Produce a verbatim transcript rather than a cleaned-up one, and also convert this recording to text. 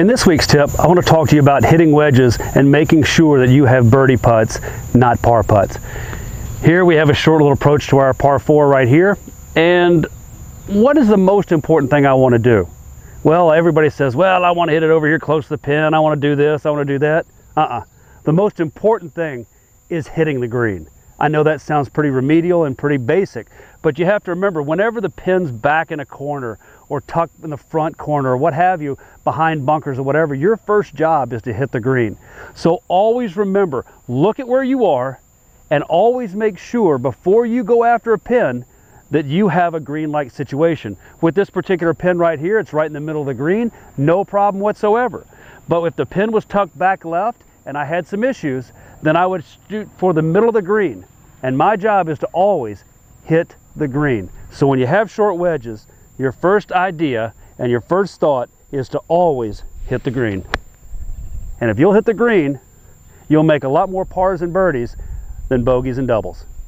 this week's tip, I want to talk to you about hitting wedges and making sure that you have birdie putts, not par putts. Here we have a short little approach to our par four right here. And what is the most important thing I want to do? Well, everybody says, well, I want to hit it over here close to the pin. I want to do this. I want to do that. Uh-uh. The most important thing is hitting the green. I know that sounds pretty remedial and pretty basic, but you have to remember, whenever the pin's back in a corner or tucked in the front corner or what have you, behind bunkers or whatever, your first job is to hit the green. So always remember, look at where you are and always make sure before you go after a pin that you have a green-like situation. With this particular pin right here, it's right in the middle of the green, no problem whatsoever. But if the pin was tucked back left and I had some issues, then I would shoot for the middle of the green. And my job is to always hit the green. So when you have short wedges, your first idea and your first thought is to always hit the green. And if you'll hit the green, you'll make a lot more pars and birdies than bogeys and doubles.